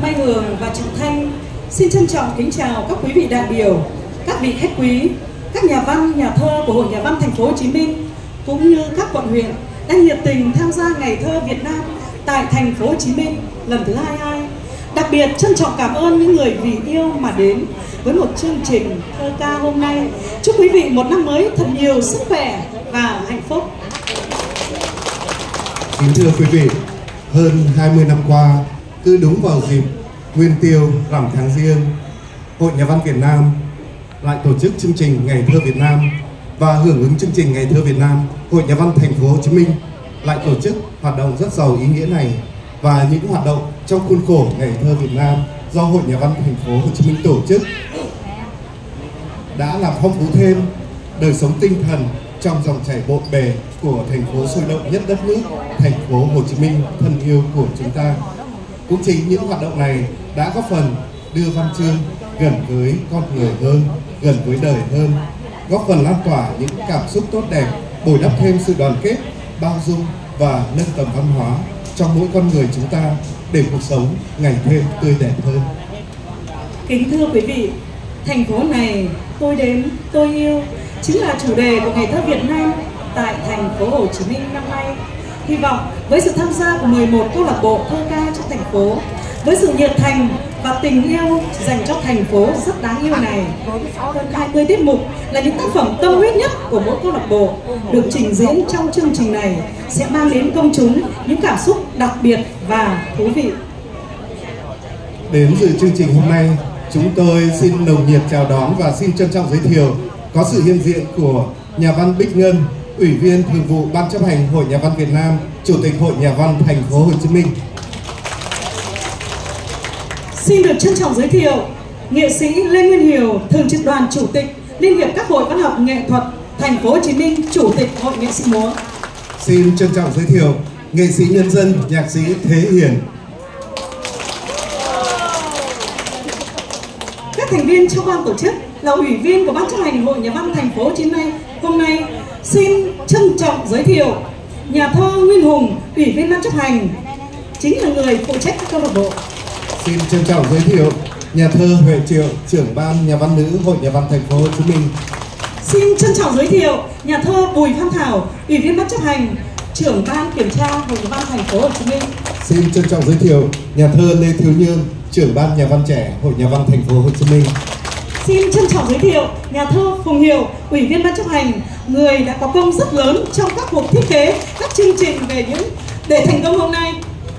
Mai Hường và Trọng Thanh xin trân trọng kính chào các quý vị đại biểu, các vị khách quý, các nhà văn, nhà thơ của Hội Nhà văn Thành phố Hồ Chí Minh cũng như các quận huyện đang nhiệt tình tham gia Ngày thơ Việt Nam tại Thành phố Hồ Chí Minh lần thứ 22. Đặc biệt trân trọng cảm ơn những người vì yêu mà đến với một chương trình thơ ca hôm nay. Chúc quý vị một năm mới thật nhiều sức khỏe và hạnh phúc. Kính thưa quý vị, hơn 20 năm qua, cứ đúng vào dịp Nguyên Tiêu rằm tháng Giêng, Hội Nhà văn Việt Nam lại tổ chức chương trình Ngày thơ Việt Nam, và hưởng ứng chương trình Ngày thơ Việt Nam, Hội Nhà văn Thành phố Hồ Chí Minh lại tổ chức hoạt động rất giàu ý nghĩa này. Và những hoạt động trong khuôn khổ Ngày thơ Việt Nam do Hội Nhà văn Thành phố Hồ Chí Minh tổ chức đã làm phong phú thêm đời sống tinh thần trong dòng chảy bộn bề của thành phố sôi động nhất đất nước, Thành phố Hồ Chí Minh thân yêu của chúng ta. Cũng chính những hoạt động này đã góp phần đưa văn chương gần với con người hơn, gần với đời hơn, góp phần lan tỏa những cảm xúc tốt đẹp, bồi đắp thêm sự đoàn kết, bao dung và nâng tầm văn hóa trong mỗi con người chúng ta để cuộc sống ngày thêm tươi đẹp hơn. Kính thưa quý vị, thành phố này tôi đến, tôi yêu chính là chủ đề của Ngày thơ Việt Nam tại Thành phố Hồ Chí Minh năm nay. Hy vọng với sự tham gia của 11 câu lạc bộ thơ ca trong thành phố, với sự nhiệt thành và tình yêu dành cho thành phố rất đáng yêu này, hơn 20 tiết mục là những tác phẩm tâm huyết nhất của mỗi câu lạc bộ được trình diễn trong chương trình này sẽ mang đến công chúng những cảm xúc đặc biệt và thú vị. Đến dự chương trình hôm nay, chúng tôi xin nồng nhiệt chào đón và xin trân trọng giới thiệu có sự hiện diện của nhà văn Bích Ngân, Ủy viên Thường vụ Ban chấp hành Hội Nhà văn Việt Nam, Chủ tịch Hội Nhà văn Thành phố Hồ Chí Minh. Xin được trân trọng giới thiệu nghệ sĩ Lê Nguyên Hiểu, Thường trực Đoàn Chủ tịch Liên hiệp các hội văn học nghệ thuật Thành phố Hồ Chí Minh, Chủ tịch Hội Nghệ sĩ múa. Xin trân trọng giới thiệu nghệ sĩ nhân dân, nhạc sĩ Thế Hiển. Các thành viên trong ban tổ chức là ủy viên của Ban chấp hành Hội Nhà văn Thành phố Hồ Chí Minh hôm nay xin trân trọng giới thiệu nhà thơ Nguyên Hùng, ủy viên Ban chấp hành, chính là người phụ trách các câu lạc bộ. Xin trân trọng giới thiệu nhà thơ Huệ Triệu, trưởng ban Nhà văn nữ Hội Nhà văn Thành phố Hồ Chí Minh. Xin trân trọng giới thiệu nhà thơ Bùi Phan Thảo, ủy viên Ban chấp hành, trưởng ban kiểm tra Hội Nhà văn Thành phố Hồ Chí Minh. Xin trân trọng giới thiệu nhà thơ Lê Thiếu Nhương, trưởng ban Nhà văn trẻ Hội Nhà văn Thành phố Hồ Chí Minh. Xin trân trọng giới thiệu nhà thơ Phùng Hiểu, ủy viên Ban chấp hành, người đã có công rất lớn trong các cuộc thiết kế các chương trình để thành công hôm nay.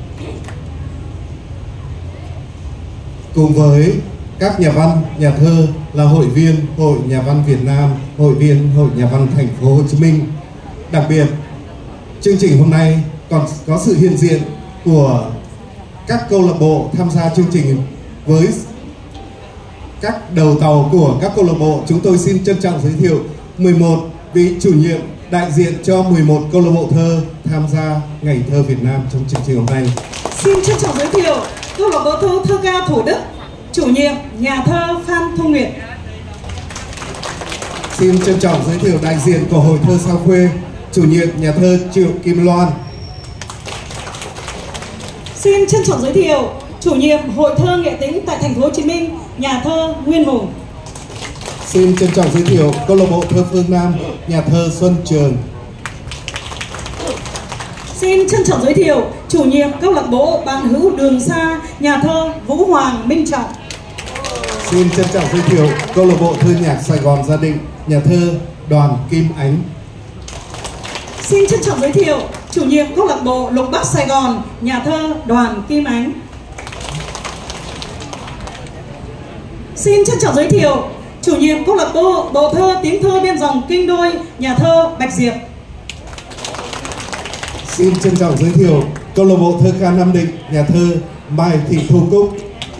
Cùng với các nhà văn, nhà thơ là hội viên Hội Nhà văn Việt Nam, hội viên Hội Nhà văn Thành phố Hồ Chí Minh. Đặc biệt, chương trình hôm nay còn có sự hiện diện của các câu lạc bộ tham gia chương trình. Với các đầu tàu của các câu lạc bộ, chúng tôi xin trân trọng giới thiệu 11 vị chủ nhiệm đại diện cho 11 câu lạc bộ thơ tham gia Ngày thơ Việt Nam trong chương trình hôm nay. Xin trân trọng giới thiệu câu lạc bộ thơ ca Thủ Đức, chủ nhiệm nhà thơ Phan Thu Nguyệt. Xin trân trọng giới thiệu đại diện của Hội thơ Sao Khuê, chủ nhiệm nhà thơ Triệu Kim Loan. Xin trân trọng giới thiệu chủ nhiệm Hội thơ Nghệ Tĩnh tại Thành phố Hồ Chí Minh, nhà thơ Nguyên Hùng. Xin trân trọng giới thiệu câu lạc bộ thơ Phương Nam, nhà thơ Xuân Trường. Xin trân trọng giới thiệu chủ nhiệm câu lạc bộ Bạn Hữu Đường Xa, nhà thơ Vũ Hoàng Minh Trọng. Xin trân trọng giới thiệu câu lạc bộ thơ nhạc Sài Gòn Gia Định, nhà thơ Đoàn Kim Ánh. Xin trân trọng giới thiệu chủ nhiệm câu lạc bộ Lục Bắc Sài Gòn, nhà thơ Đoàn Kim Ánh. Xin trân trọng giới thiệu chủ nhiệm câu lạc bộ thơ Tiếng thơ bên dòng Kinh Đôi, nhà thơ Bạch Diệp. Xin trân trọng giới thiệu câu lạc bộ thơ ca Nam Định, nhà thơ Mai Thị Thu Cúc.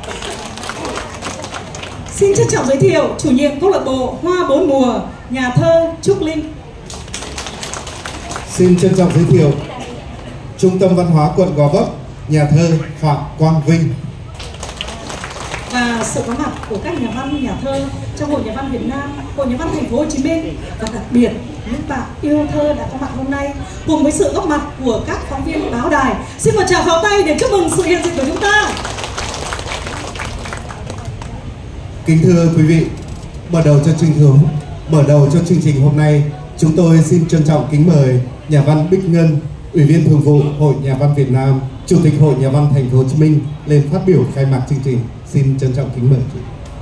Xin trân trọng giới thiệu chủ nhiệm câu lạc bộ Hoa Bốn Mùa, nhà thơ Trúc Linh. Xin trân trọng giới thiệu Trung tâm Văn hóa quận Gò Vấp, nhà thơ Phạm Quang Vinh. Và sự có mặt của các nhà văn, nhà thơ trong Hội Nhà văn Việt Nam, Hội Nhà văn Thành phố Hồ Chí Minh và đặc biệt những bạn yêu thơ đã có mặt hôm nay, cùng với sự góp mặt của các phóng viên báo đài. Xin một tràng pháo tay để chúc mừng sự hiện diện của chúng ta. Kính thưa quý vị, mở đầu cho chương trình hôm nay, chúng tôi xin trân trọng kính mời nhà văn Bích Ngân, Ủy viên Thường vụ Hội Nhà văn Việt Nam, Chủ tịch Hội Nhà văn Thành phố Hồ Chí Minh lên phát biểu khai mạc chương trình. Xin trân trọng kính mời chị.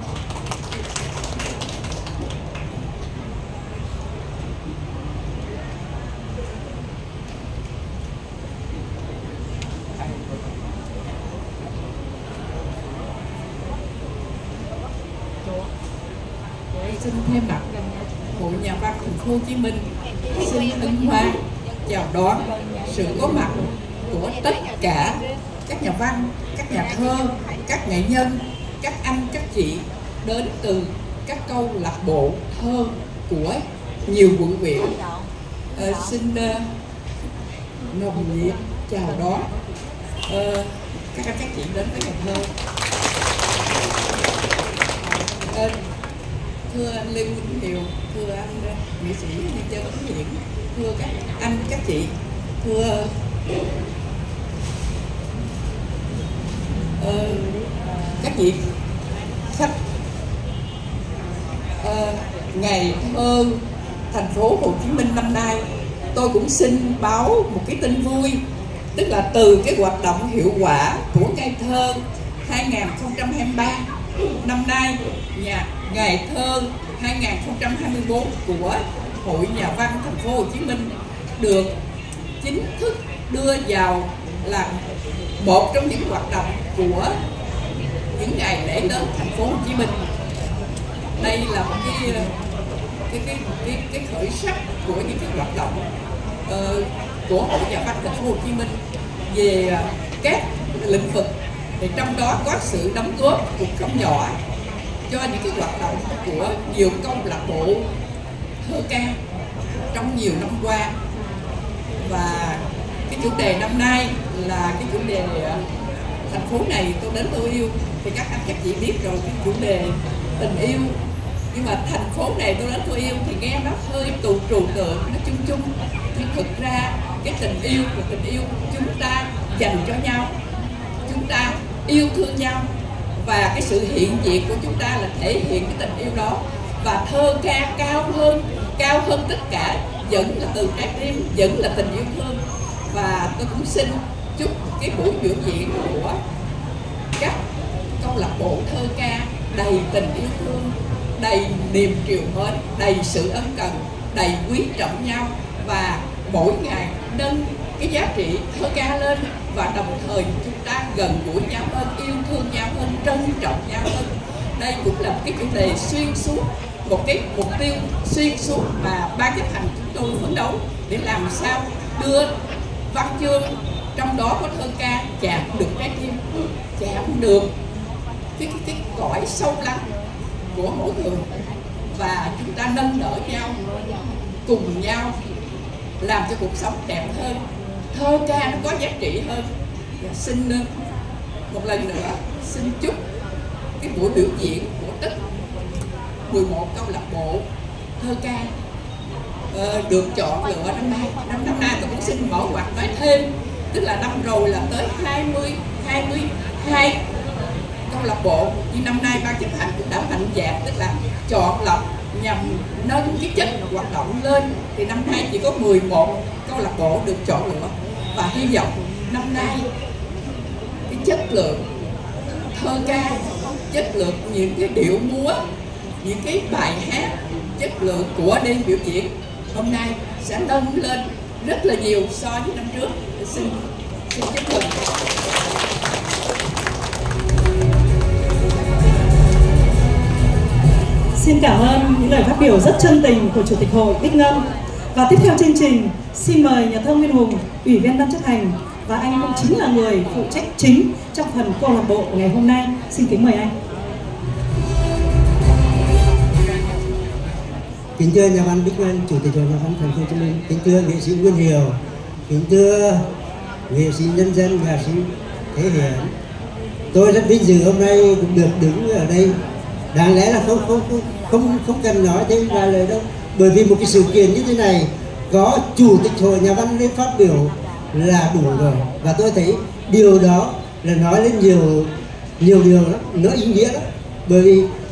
Xin thay mặt Hội Nhà văn Thành phố Hồ Chí Minh xin ân hoan chào đón sự có mặt của tất cả các nhà văn, các nhà thơ, các nghệ nhân, các anh, các chị đến từ các câu lạc bộ thơ của nhiều quận huyện. Xin nồng nhiệt chào đón các anh, các chị đến với ngày thơ. Thưa anh Lê Minh Hiếu, thưa anh nghệ sĩ Nhân Dân Ấn Hiển, thưa các anh, các chị, thưa các vị khách, ngày thơ Thành phố Hồ Chí Minh năm nay, tôi cũng xin báo một cái tin vui, tức là từ cái hoạt động hiệu quả của ngày thơ 2023 năm nay, ngày thơ 2024 của Hội Nhà văn Thành phố Hồ Chí Minh được chính thức đưa vào làm một trong những hoạt động của những ngày lễ lớn Thành phố Hồ Chí Minh. Đây là một cái khởi sắc của những cái hoạt động của Hội Nhà văn Thành phố Hồ Chí Minh về các lĩnh vực, thì trong đó có sự đóng góp cũng không nhỏ cho những cái hoạt động của nhiều câu lạc bộ thơ ca trong nhiều năm qua. Và cái chủ đề năm nay là cái chủ đề thành phố này tôi đến tôi yêu, thì các anh các chị biết rồi, cái chủ đề tình yêu. Nhưng mà thành phố này tôi đến tôi yêu thì nghe nó hơi trừu tượng, nó chung chung, nhưng thực ra cái tình yêu là tình yêu chúng ta dành cho nhau, chúng ta yêu thương nhau, và cái sự hiện diện của chúng ta là thể hiện cái tình yêu đó. Và thơ ca cao hơn tất cả vẫn là từ trái tim, vẫn là tình yêu thương. Và tôi cũng xin chúc cái buổi biểu diễn của các câu lạc bộ thơ ca đầy tình yêu thương, đầy niềm triều mến, đầy sự ân cần, đầy quý trọng nhau, và mỗi ngày nâng cái giá trị thơ ca lên, và đồng thời chúng ta gần gũi nhau hơn, yêu thương nhau hơn, trân trọng nhau hơn. Đây cũng là một cái chủ đề xuyên suốt, một cái mục tiêu xuyên suốt mà ban chấp hành chúng tôi phấn đấu để làm sao đưa văn chương, trong đó có thơ ca, chạm được trái tim, chạm được cái cõi sâu lắng của mỗi người, và chúng ta nâng đỡ nhau, cùng nhau làm cho cuộc sống đẹp hơn, thơ ca nó có giá trị hơn. Và xin một lần nữa xin chúc cái buổi biểu diễn của tất 11 câu lạc bộ thơ ca được chọn lựa năm nay. Năm nay tôi cũng xin mở ngoặt nói thêm, tức là năm rồi là tới 22 câu lạc bộ, nhưng năm nay ban chấp hành cũng đã mạnh dạn, tức là chọn lọc nhằm nâng cái chất hoạt động lên, thì năm nay chỉ có 11 câu lạc bộ được chọn lựa. Và hy vọng năm nay cái chất lượng thơ ca, chất lượng những cái điệu múa, những cái bài hát, chất lượng của đêm biểu diễn hôm nay sẽ nâng lên rất là nhiều so với năm trước. Xin chúc mừng. Xin cảm ơn những lời phát biểu rất chân tình của Chủ tịch Hội Bích Ngân. Và tiếp theo chương trình, xin mời nhà thơ Nguyên Hùng, Ủy viên Ban chấp hành, và anh cũng chính là người phụ trách chính trong phần câu lạc bộ của ngày hôm nay. Xin kính mời anh. Kính thưa nhà văn Bích Ngân, Chủ tịch Hội Nhà văn Thành phố Hồ Chí Minh, kính thưa nghệ sĩ Nguyên Hiếu, kính thưa nghệ sĩ Nhân Dân, nghệ sĩ Thế Hiển, tôi rất vinh dự hôm nay cũng được đứng ở đây. Đáng lẽ là không cần nói thêm vài lời đâu, bởi vì một cái sự kiện như thế này có Chủ tịch Hội Nhà văn lên phát biểu là đủ rồi. Và tôi thấy điều đó là nói lên nhiều điều lắm, nó ý nghĩa lắm. Bởi vì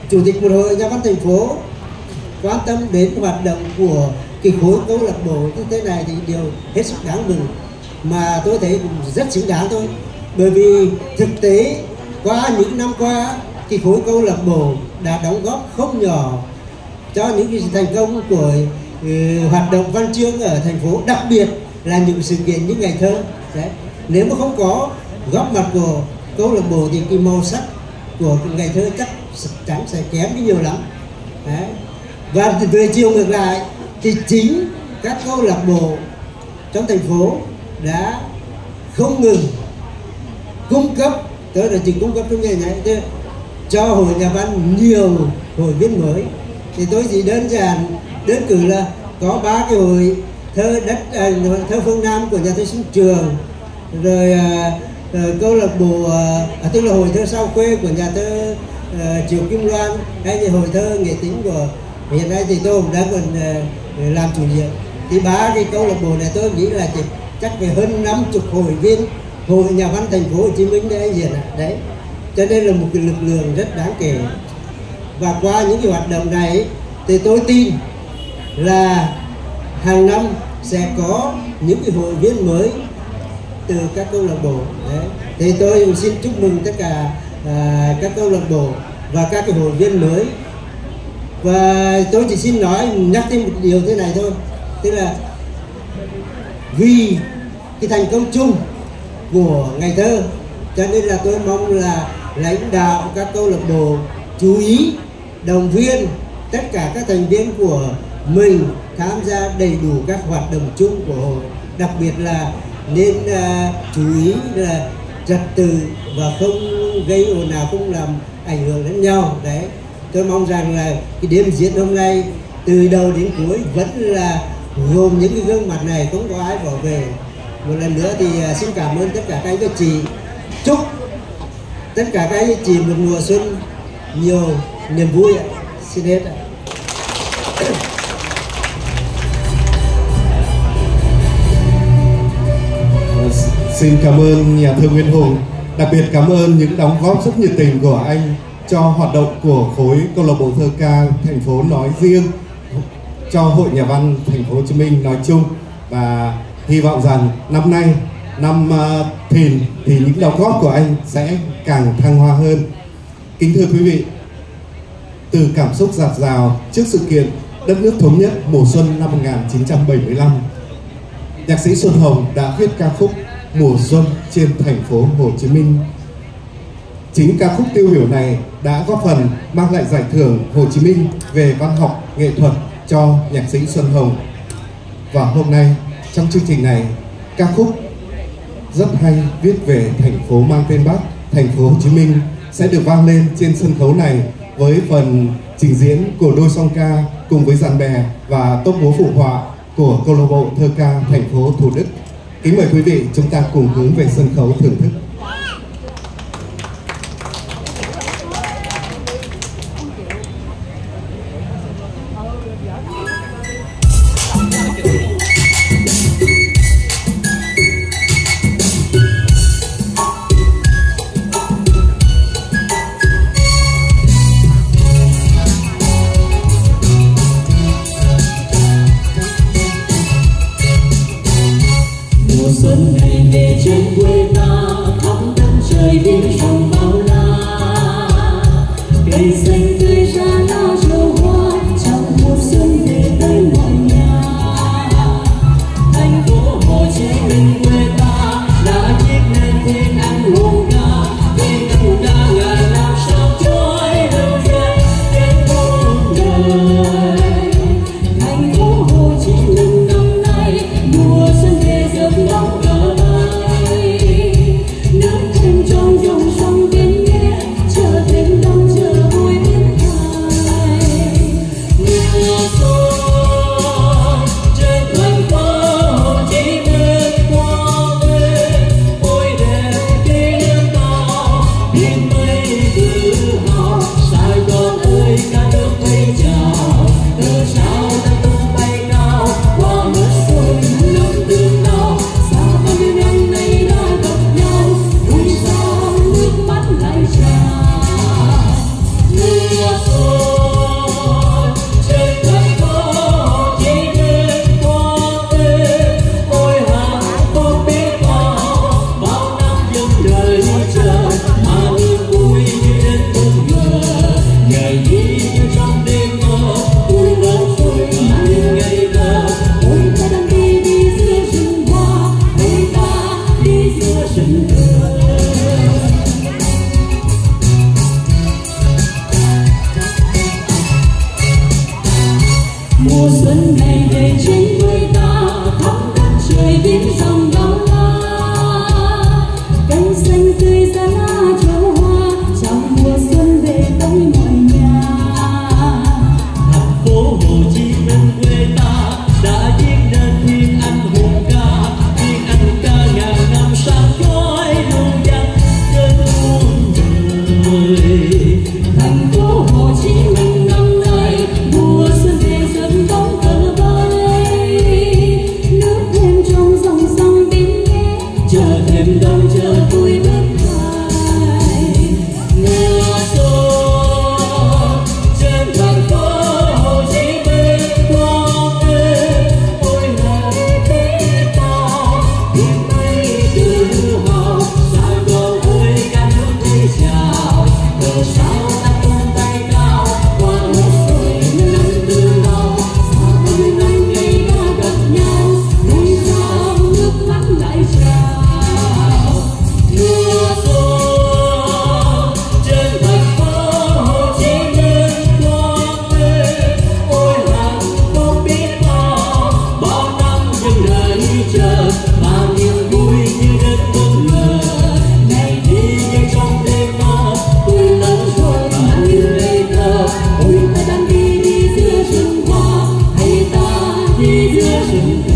Chủ tịch một hội nhà văn thành phố quan tâm đến hoạt động của cái khối câu lạc bộ như thế này thì điều hết sức đáng mừng, mà tôi thấy cũng rất xứng đáng thôi. Bởi vì thực tế qua những năm qua, cái khối câu lạc bộ đã đóng góp không nhỏ cho những cái thành công của hoạt động văn chương ở thành phố, đặc biệt là những sự kiện như ngày thơ. Đấy. Nếu mà không có góp mặt của câu lạc bộ thì cái màu sắc của ngày thơ chắc chắn sẽ kém đi nhiều lắm. Đấy. Và về chiều ngược lại thì chính các câu lạc bộ trong thành phố đã không ngừng cung cấp, tôi là chỉ cung cấp trong ngày này cho hội nhà văn nhiều hội viên mới. Thì tôi chỉ đơn cử là có 3 cái hội thơ thơ phương Nam của nhà thơ Xuân Trường, rồi câu lạc bộ tức là hội thơ Sao Khuê của nhà thơ Triệu Kim Loan, hay là hội thơ nghệ tính của hiện nay thì tôi cũng đang còn làm chủ nhiệm. Thì 3 cái câu lạc bộ này tôi nghĩ là chắc phải hơn 50 hội viên hội nhà văn thành phố Hồ Chí Minh để diện đấy, cho nên là một cái lực lượng rất đáng kể. Và qua những cái hoạt động này thì tôi tin là hàng năm sẽ có những cái hội viên mới từ các câu lạc bộ. Đấy. Thì tôi cũng xin chúc mừng tất cả các câu lạc bộ và các cái hội viên mới. Và tôi chỉ xin nhắc thêm một điều thế này thôi, tức là vì cái thành công chung của ngày thơ, cho nên là tôi mong là lãnh đạo các câu lạc bộ chú ý động viên tất cả các thành viên của mình tham gia đầy đủ các hoạt động chung của hội, đặc biệt là nên chú ý là trật tự và không gây ồn ào, không làm ảnh hưởng đến nhau. Đấy, tôi mong rằng là cái đêm diễn hôm nay từ đầu đến cuối vẫn là gồm những cái gương mặt này, không có ai bỏ về. Một lần nữa thì xin cảm ơn tất cả các anh các chị, chúc tất cả các anh chị một mùa xuân nhiều niềm vui ạ. Xin hết ạ. Xin cảm ơn nhà thơ Nguyễn Hùng, đặc biệt cảm ơn những đóng góp rất nhiệt tình của anh cho hoạt động của khối câu lạc bộ thơ ca thành phố nói riêng, cho hội nhà văn thành phố Hồ Chí Minh nói chung, và hy vọng rằng năm nay, năm Thìn, thì những đóng góp của anh sẽ càng thăng hoa hơn. Kính thưa quý vị, từ cảm xúc dạt dào trước sự kiện đất nước thống nhất mùa xuân năm 1975, nhạc sĩ Xuân Hồng đã viết ca khúc Mùa Xuân trên thành phố Hồ Chí Minh. Chính ca khúc tiêu biểu này đã góp phần mang lại giải thưởng Hồ Chí Minh về văn học nghệ thuật cho nhạc sĩ Xuân Hồng. Và hôm nay trong chương trình này, ca khúc rất hay viết về thành phố mang tên Bác, thành phố Hồ Chí Minh sẽ được vang lên trên sân khấu này với phần trình diễn của đôi song ca cùng với dàn bè và tốp múa phụ họa của câu lạc bộ thơ ca thành phố Thủ Đức. Kính mời quý vị chúng ta cùng hướng về sân khấu thưởng thức. Xuân này về trên quê ta, khắp đất trời biến trong bao la, cây xanh tươi ra lá trầu hoa, trong mùa xuân về tới mọi nhà. Thành phố Hồ Chí Minh quê ta đã viết nên tên anh hùng ca, vì tất cả ngàn năm sao trôi lâu dài đến muôn đời. Thành phố Hồ Chí Minh năm nay mùa xuân về rực bóng cờ bay, nước trên trong dòng sông bên nghe chờ thêm đông chờ vui. giữa rừng